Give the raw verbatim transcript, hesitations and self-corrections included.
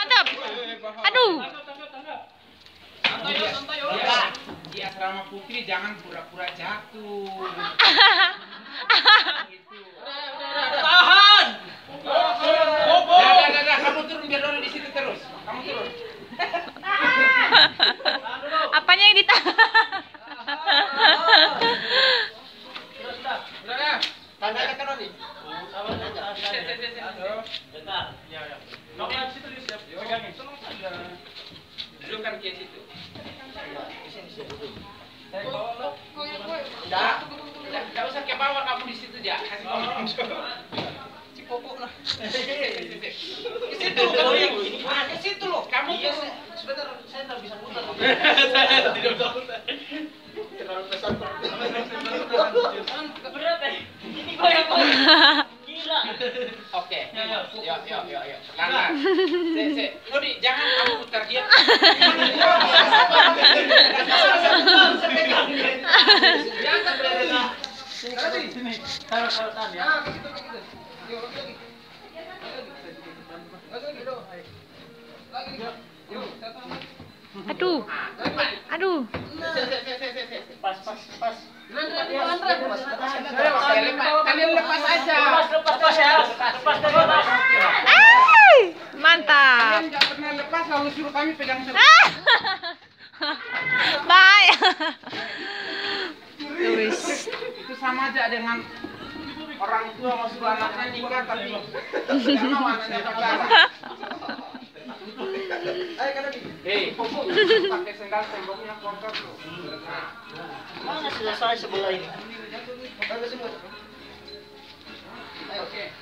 Mantap. Aduh. Santai yo, santai yo. Di asrama putri jangan pura-pura jatuh. Tahan. Bobo. Dah, dah, dah, kamu turun biar Doni di situ terus. Kamu turun. Apanya yang ditahan? Udah dah. Tanda tekan Doni. Bentar. Ya, ya. Kamu di situ siap. Pegangin. Dudukkan ke situ. Enggak, enggak usah ke bawah, kamu di situ aja. Kasih ngomong. Cipopok lah. Ke situ, kamu ah, ke situ loh. Kamu tuh sebentar, saya tidak bisa muter. Saya tidak bisa muter. Terlalu besar. Berat ya. Ini goyang-goyang. Gila. Oke. Yuk, yuk, yuk, yuk, yuk. Langkah. Se, se. Nudi, jangan kamu putar dia. Diangkat dari sini. Sini. Taruh taruh tan ya. Ah, ke situ, ke situ. Yuk, lagi. Lagi, lagi. Lagi. Yuk, Aduh. Aduh. Pas, pas, pas. Kalian lepas aja. Lepas, lepas, lepas ya. Lepas dari lepas. Ay, mantap. Kalian nggak pernah lepas lalu suruh kami pegang terus. Bye. Wis. Itu sama aja dengan orang tua mau suruh anaknya nikah tapi nggak mau anaknya pacaran. Hei, pakai sendal temboknya kotor loh. Nah, Mana selesai sebelah ini? ayo, oke.